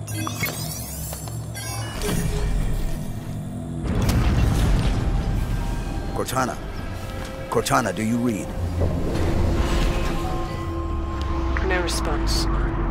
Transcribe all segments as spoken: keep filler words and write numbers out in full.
Cortana. Cortana, do you read? No response.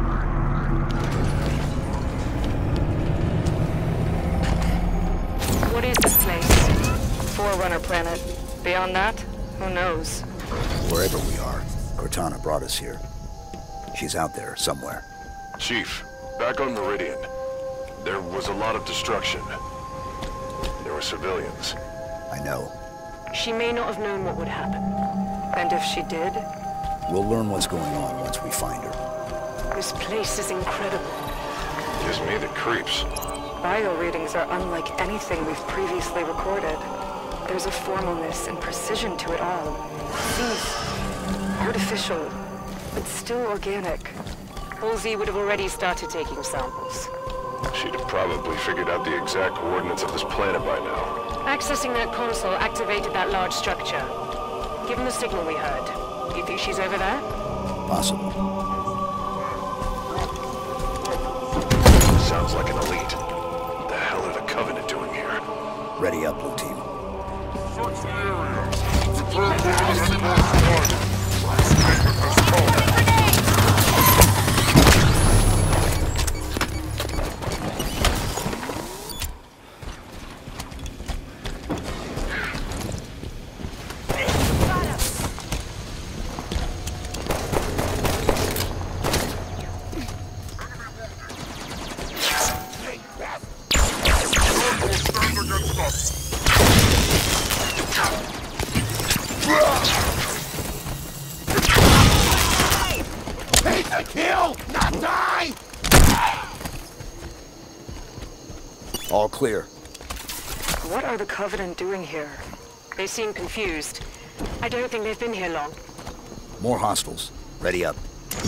What is this place? Forerunner planet. Beyond that, who knows? Wherever we are, Cortana brought us here. She's out there, somewhere. Chief, back on Meridian. There was a lot of destruction. There were civilians. I know. She may not have known what would happen. And if she did? We'll learn what's going on once we find her. This place is incredible. Gives me the creeps. Bio readings are unlike anything we've previously recorded. There's a formalness and precision to it all. Seems artificial, but still organic. Halsey would have already started taking samples. She'd have probably figured out the exact coordinates of this planet by now. Accessing that console activated that large structure. Given the signal we heard, you think she's over there? Possible. Sounds like an elite. What the hell are the Covenant doing here? Ready up, Blue Team. Search the area. Confirm there are any more squads. Statement has come. All clear. What are the Covenant doing here? They seem confused. I don't think they've been here long. More hostiles. Ready up.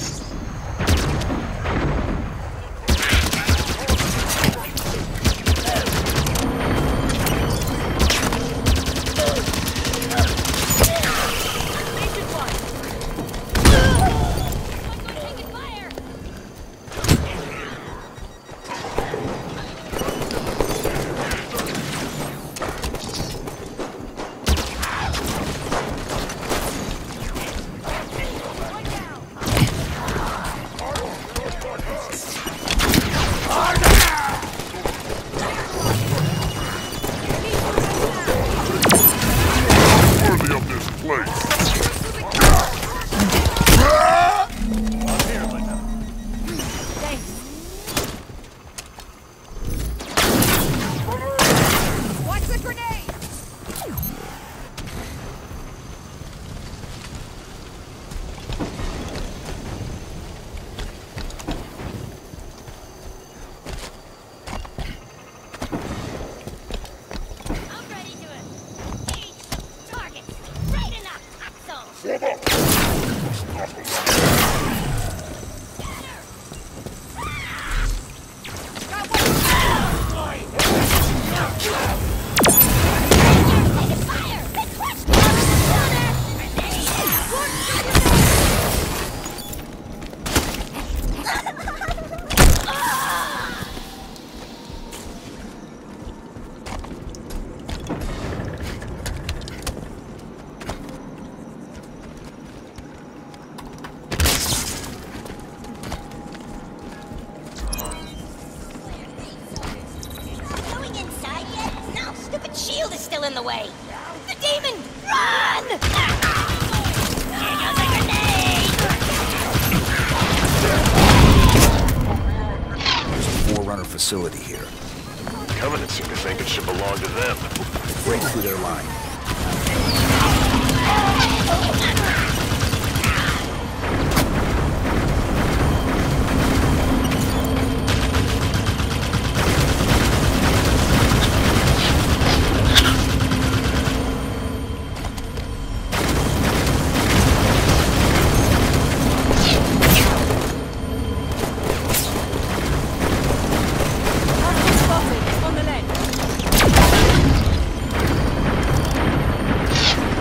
In the way. The demon! Run! There goes a grenade! There's a Forerunner facility here. Covenant seem to think it should belong to them. Break through their line. On the left.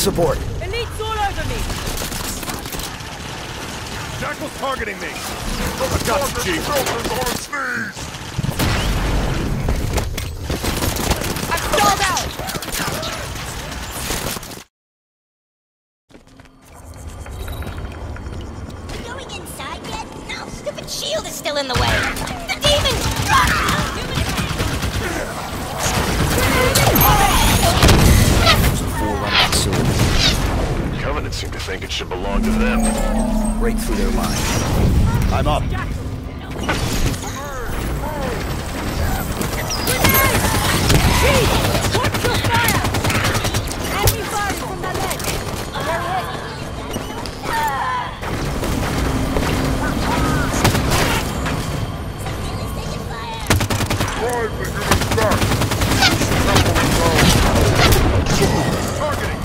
support. Elite's all over me! Jackal's targeting me! I got you, Chief! On its knees! I'm stalled out! Going inside yet? No, stupid shield is still in the way. The demon! Run! Forerunner facility. Covenant seem to think it should belong to them. Break through their line. I'm up. What's your fire? Enemy firing from that ledge! They're hit! Drive the humans back! Targeting!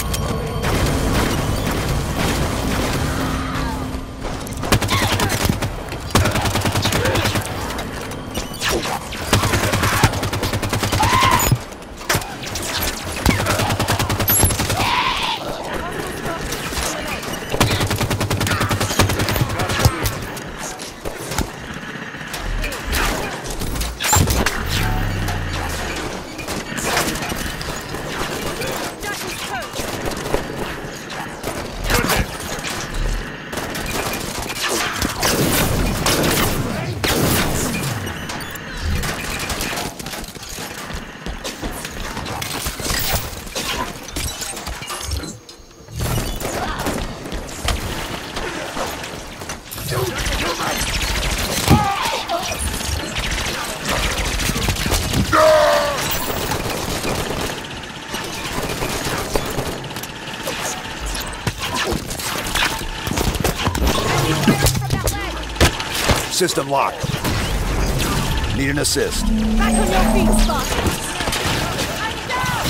System locked. Need an assist. Back on your feet, Spock! I'm down!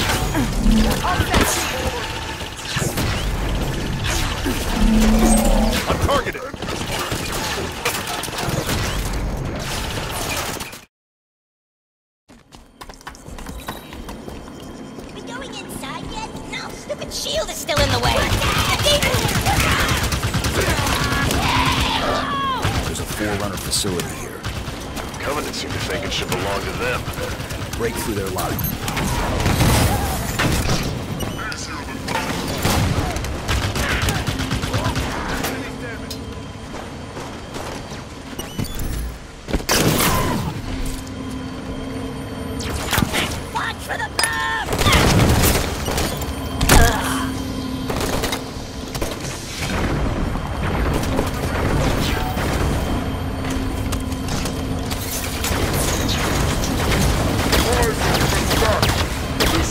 I'm targeted! We going inside yet? No, stupid shield is still in the way. The demon! There's a Forerunner facility here. Covenant seem to think it should belong to them. Break through their line. Watch for the bomb! Drive the humans back!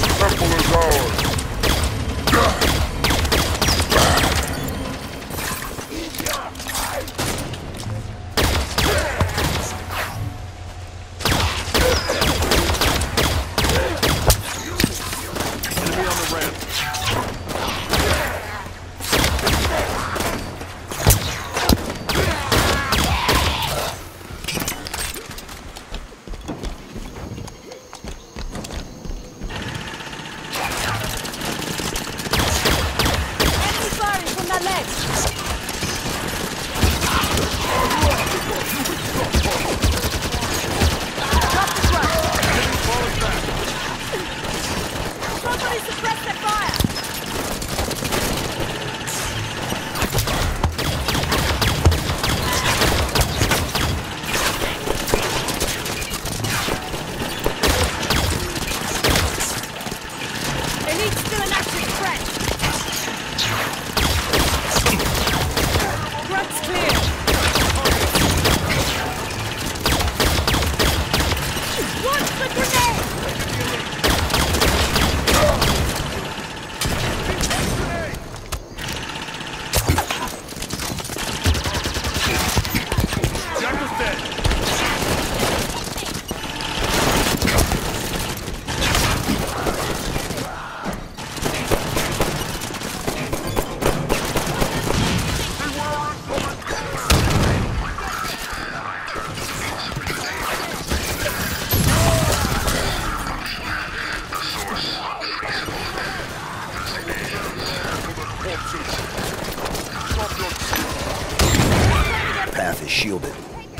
path is shielded.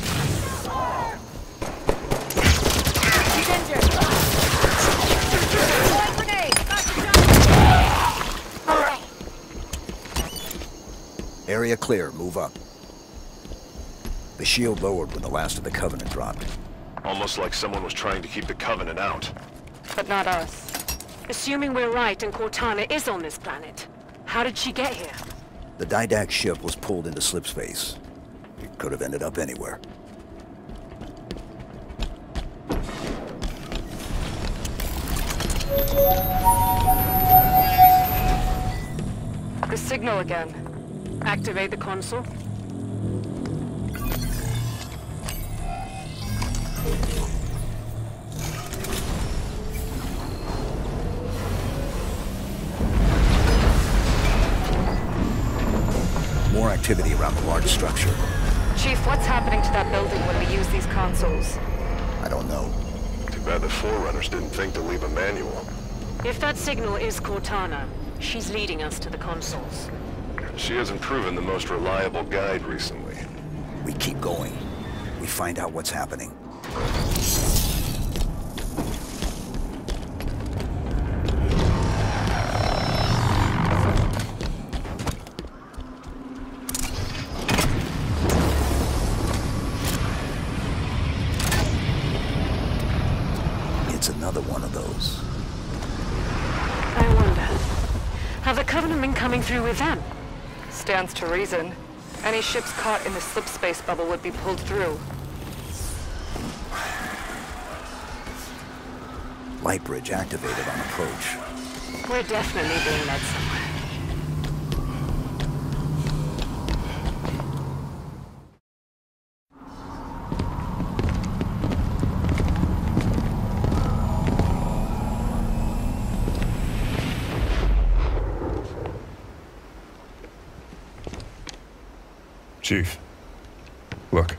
He's injured. Throwing grenade. Area clear, move up. The shield lowered when the last of the Covenant dropped. Almost like someone was trying to keep the Covenant out. But not us. Assuming we're right and Cortana is on this planet, how did she get here? The Didact ship was pulled into slipspace. It could have ended up anywhere. The signal again. Activate the console. More activity around the large structure. Chief, what's happening to that building when we use these consoles? I don't know. Too bad the Forerunners didn't think to leave a manual. If that signal is Cortana, she's leading us to the consoles. She hasn't proven the most reliable guide recently. We keep going. We find out what's happening. It's another one of those. I wonder, have the Covenant been coming through with them? Stands to reason. Any ships caught in the slipspace bubble would be pulled through. Light bridge activated on approach. We're definitely being led somewhere. Chief, look.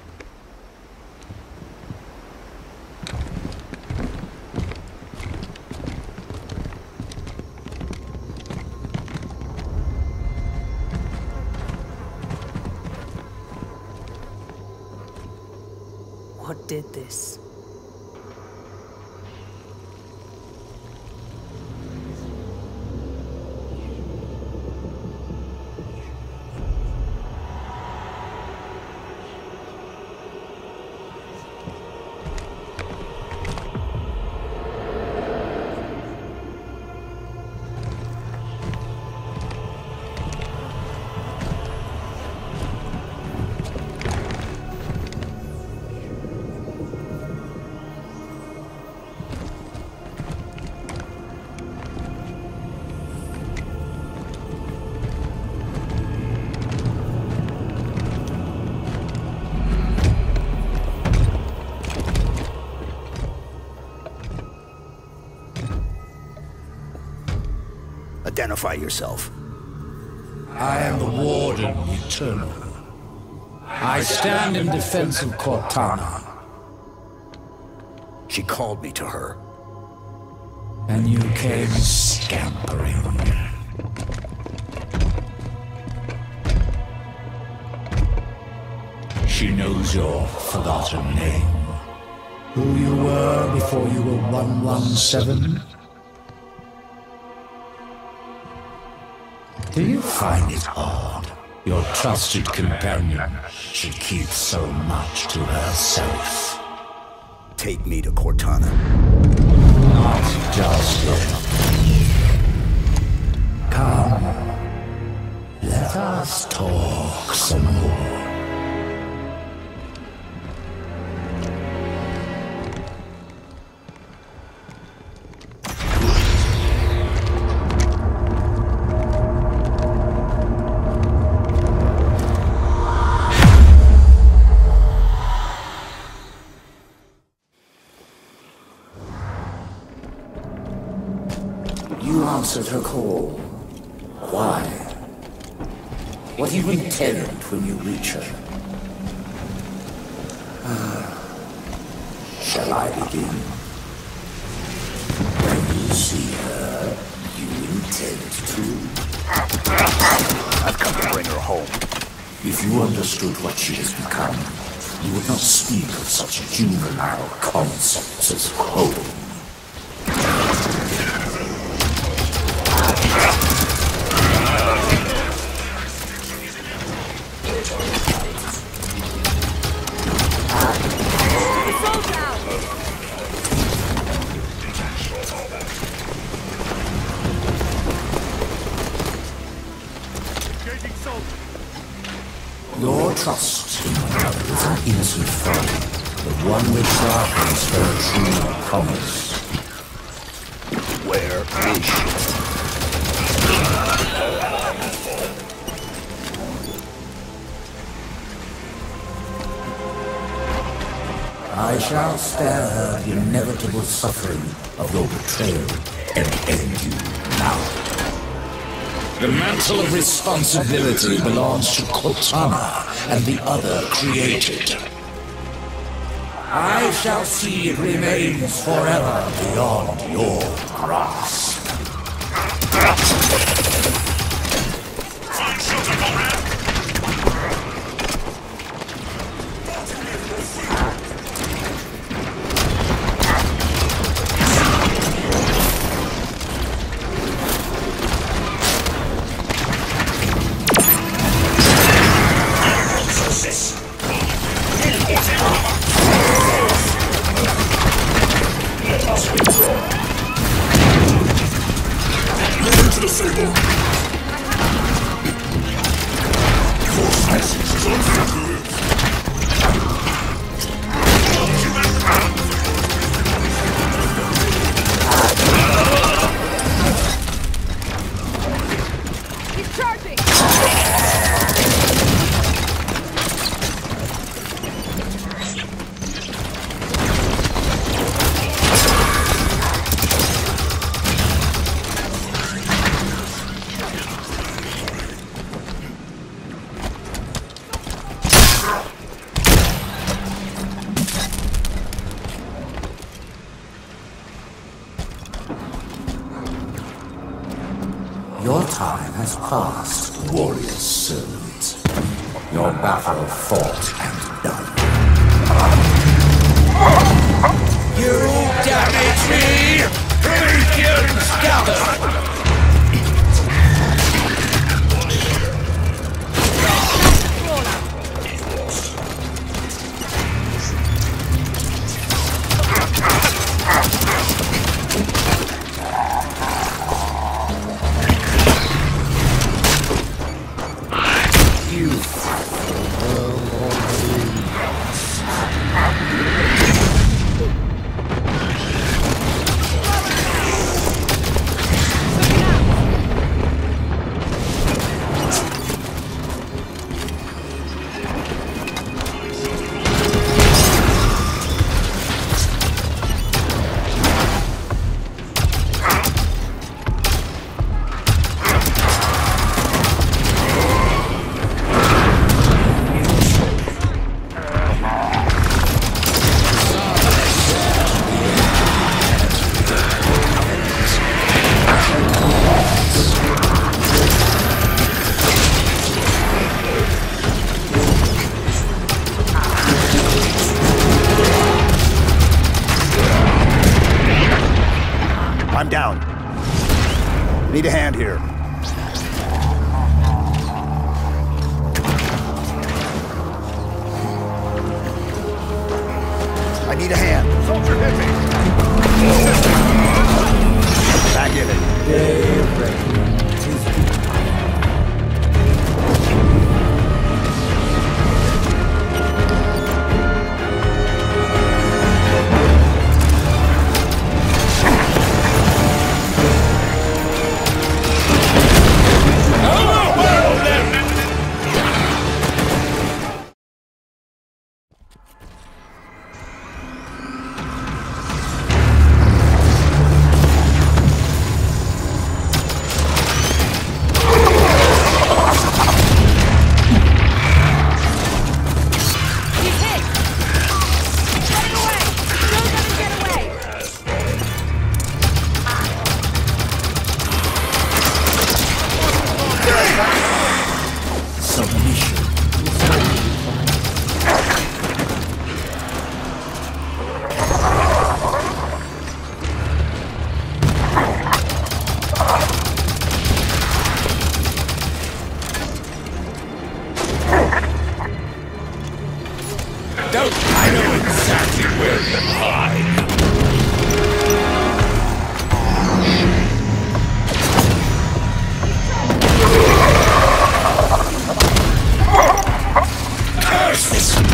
What did this? Identify yourself. I am the Warden Eternal. I stand in defense of Cortana. She called me to her. And you came scampering. She knows your forgotten name. Who you were before you were one one seven. Do you find it odd your trusted companion should keep so much to herself? Take me to Cortana. Not just yet. Come. Let us talk some more. You answered her call. Why? What do you intend when you reach her? Shall I begin? When you see her, you intend to? I've come to bring her home. If you understood what she has become, you would not speak of such juvenile concepts as home. Your trust in my mother is an innocent folly, but one which darkens her true promise. Where is she? I shall spare her the inevitable suffering of your betrayal and end you now. The mantle of responsibility belongs to Cortana and the other created. I shall see it remains forever beyond your grasp. Your time has passed, warrior servant. Your battle fought and done. You damage me! Legions gather! I'm down. Need a hand here. I need a hand. Soldier, hit me. Back in it. Don't I know exactly where you hide? Curse this!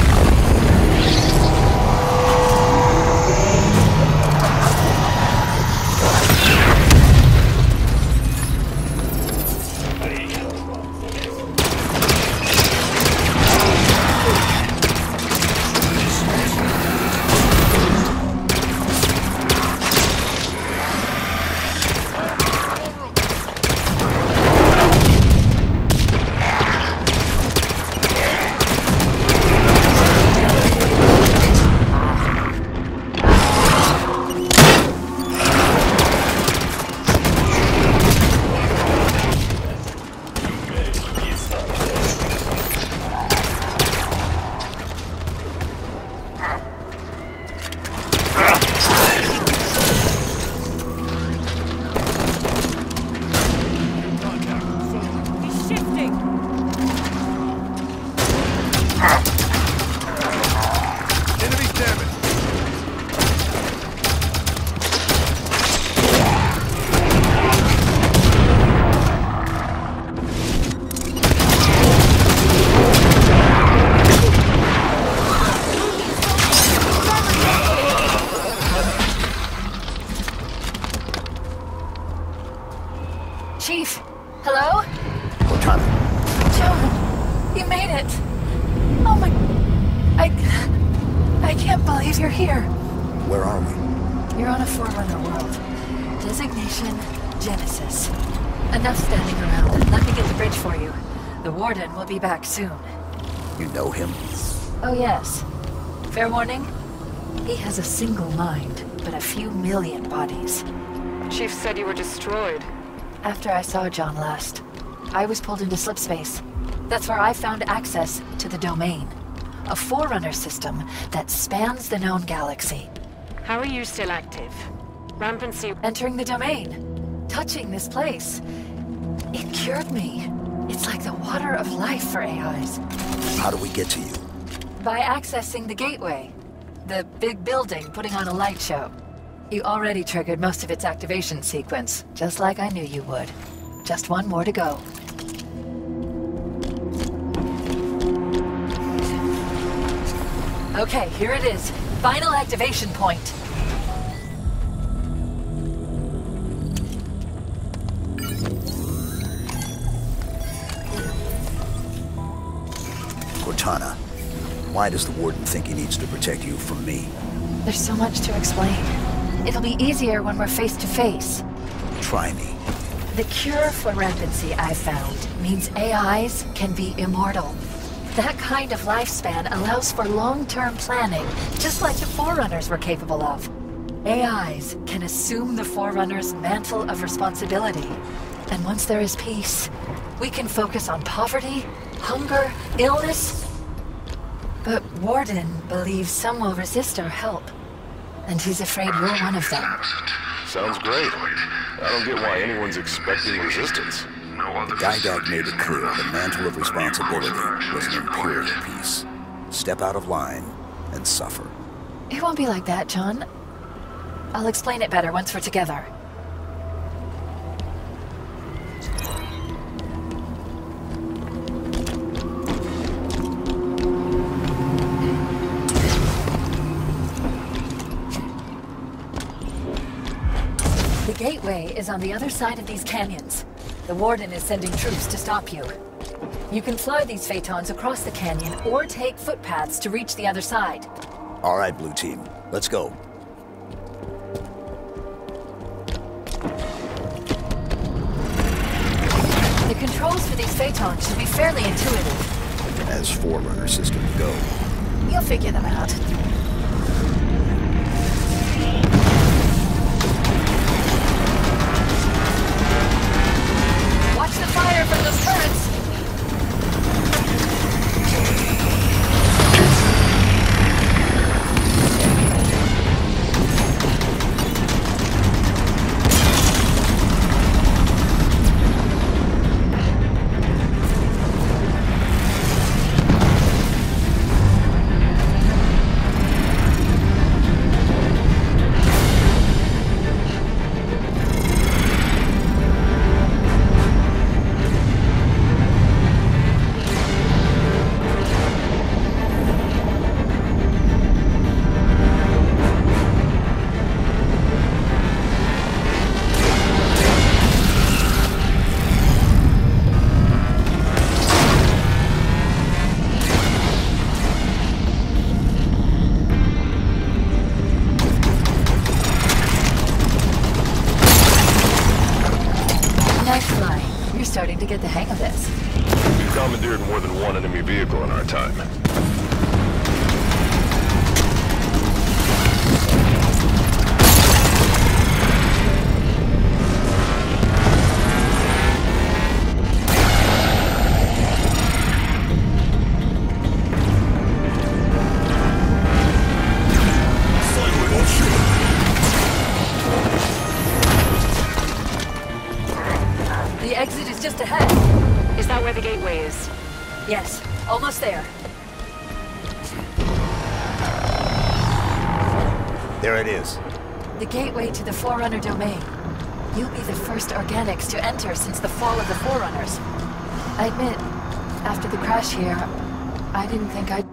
Chief, hello? Cortana, Joan, you made it. Oh my... I... I can't believe you're here. where are we? You're on a Forerunner world. Designation, Genesis. Enough standing around. Let me get the bridge for you. The Warden will be back soon. You know him? Oh yes. Fair warning, he has a single mind, but a few million bodies. Chief said you were destroyed. After I saw John last, I was pulled into slipspace. That's where I found access to the Domain. A Forerunner system that spans the known galaxy. How are you still active? Rampancy... Entering the Domain, touching this place. It cured me. It's like the water of life for A Is. How do we get to you? By accessing the gateway. The big building putting on a light show. You already triggered most of its activation sequence, just like I knew you would. Just one more to go. Okay, here it is. Final activation point. Cortana, why does the Warden think he needs to protect you from me? There's so much to explain. It'll be easier when we're face to face. Try me. The cure for rampancy I've found means A Is can be immortal. That kind of lifespan allows for long-term planning, just like the Forerunners were capable of. A Is can assume the Forerunner's mantle of responsibility. And once there is peace, we can focus on poverty, hunger, illness. But Warden believes some will resist our help. And he's afraid we're one of them. Sounds great. I don't get why anyone's expecting resistance. Gygax made it clear the mantle of responsibility was an imperial piece. Step out of line and suffer. It won't be like that, John. I'll explain it better once we're together. The gateway is on the other side of these canyons. The Warden is sending troops to stop you. You can fly these Phaetons across the canyon or take footpaths to reach the other side. All right, Blue Team. Let's go. The controls for these Phaetons should be fairly intuitive. As Forerunner systems go. You'll figure them out. Watch the fire from those turrets! to get the hang of this. We've commandeered more than one enemy vehicle in our time. The exit is just ahead. Is that where the gateway is? Yes, almost there. There it is. The gateway to the Forerunner domain. You'll be the first organics to enter since the fall of the Forerunners. I admit, after the crash here, I didn't think I'd...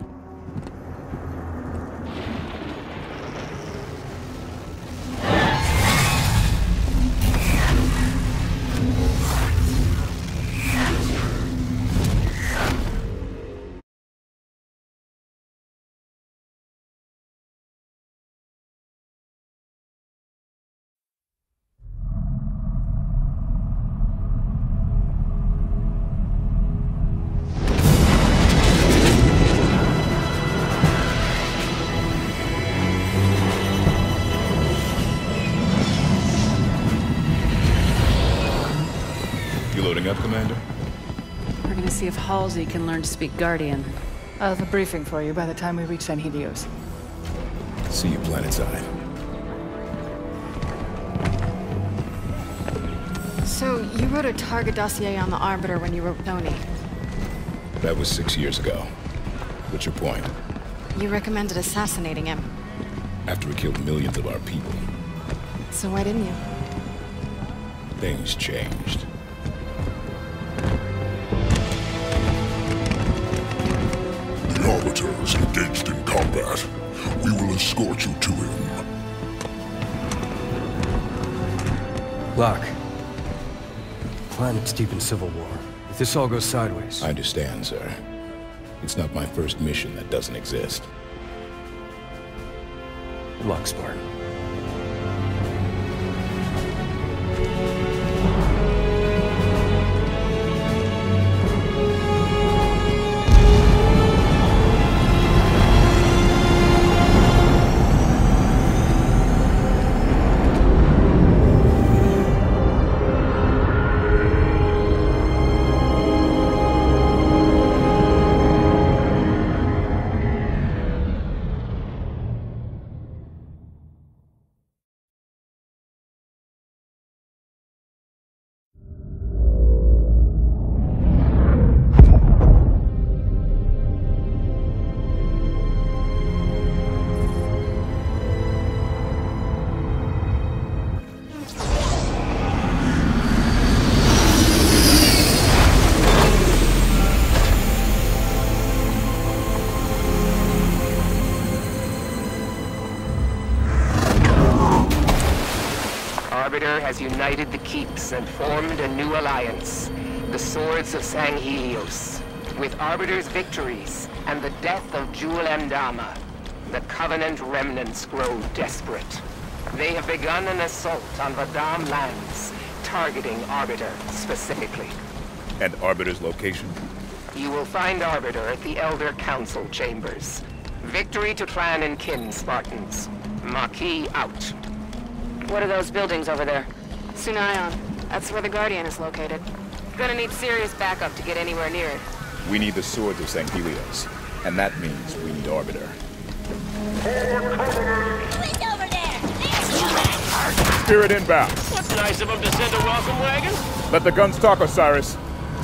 Loading up, Commander? We're gonna see if Halsey can learn to speak Guardian. I'll have a briefing for you by the time we reach San Helios. See you planetside. So, you wrote a target dossier on the Arbiter when you wrote Tony. That was six years ago. What's your point? You recommended assassinating him. After we killed millions of our people. So why didn't you? Things changed. The Arbiter is engaged in combat. We will escort you to him. Locke. Planet's deep in civil war. If this all goes sideways... I understand, sir. It's not my first mission that doesn't exist. Good luck, Spartan. Arbiter has united the Keeps and formed a new alliance, the Swords of San Helios. With Arbiter's victories and the death of Jul Mdama, the Covenant remnants grow desperate. They have begun an assault on Vadam lands, targeting Arbiter specifically. And Arbiter's location? You will find Arbiter at the Elder Council chambers. Victory to Clan and Kin, Spartans. Maquis out. What are those buildings over there? Sunayon. That's where the Guardian is located. Gonna need serious backup to get anywhere near it. We need the Swords of San Helios, and that means we need Arbiter. Wind over there! Spirit inbound. What's nice of him to send a welcome wagon? Let the guns talk, Osiris.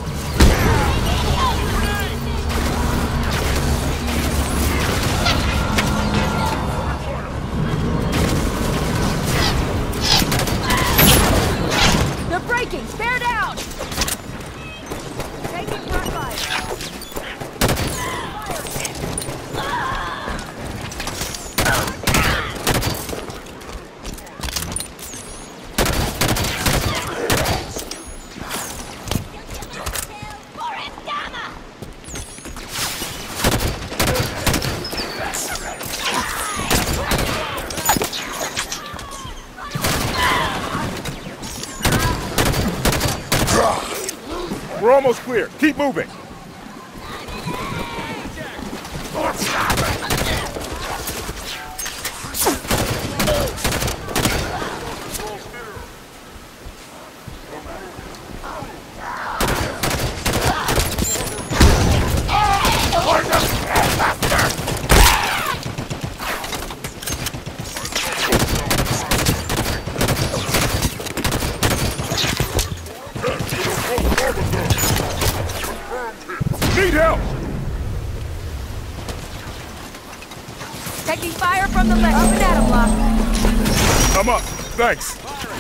They're breaking! Bear down! Taking front fire! We're almost clear. Keep moving. Need help! Taking fire from the left. Up and at him, Locke. I'm up. Thanks.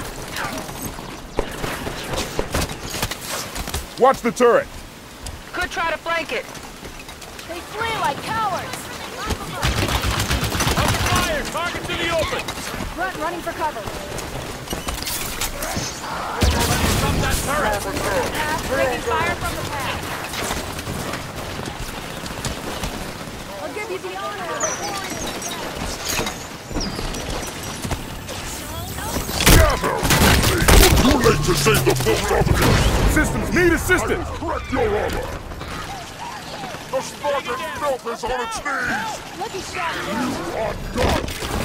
Watch the turret. Could try to flank it. They flee like cowards. Open fire! Target to the open! Grunt running for cover. From that turret! Taking fire from the path. I'll give you the honor of Too late to save the post officers! Systems need assistance! Correct your armor! The Spartan filth is on its knees! Lucky shot! You are done!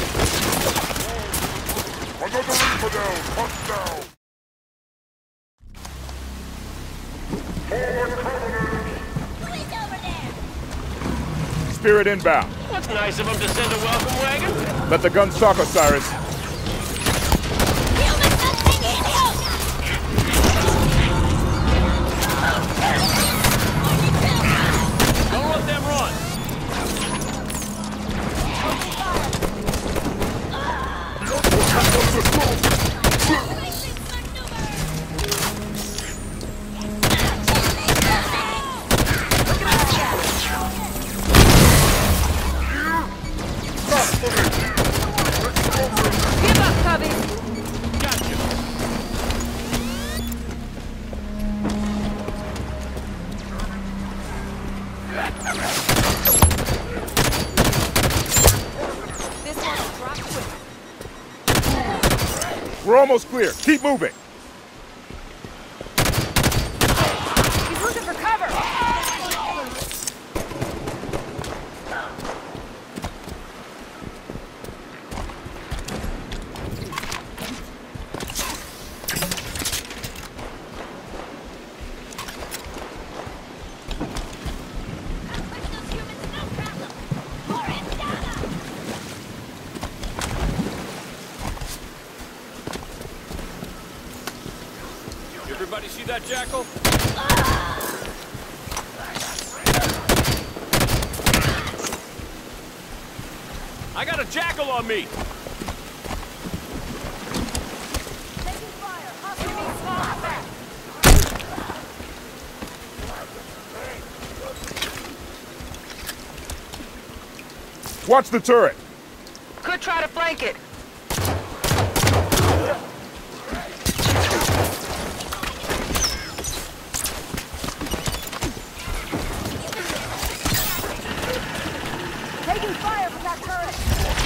Another Reaper down! Hunt down! Forward Covenant! Who is over there? Spirit inbound. What's nice of him to send a welcome wagon? Let the guns talk, Osiris. Don't let them run! Give up, Cubby! Gotcha! This one's drop quick. We're almost clear. Keep moving. He's looking for cover! Everybody see that jackal? I got a jackal on me! Taking fire! Hostile means small back! Watch the turret. Could try to flank it. Taking fire from that turret!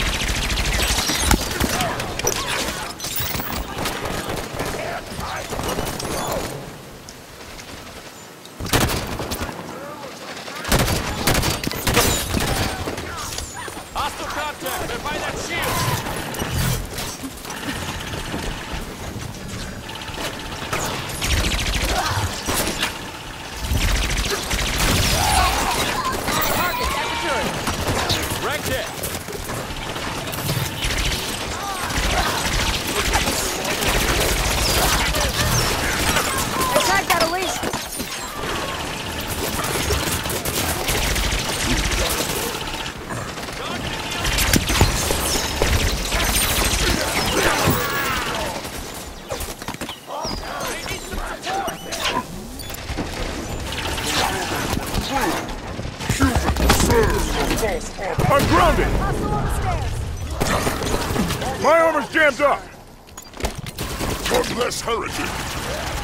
Hostile contact! They're by that shield! Target, that's the turret! Wrecked it! Attack that Elise! I'm grounded! Hostile on the stairs! My armor's jammed up! One less heretic!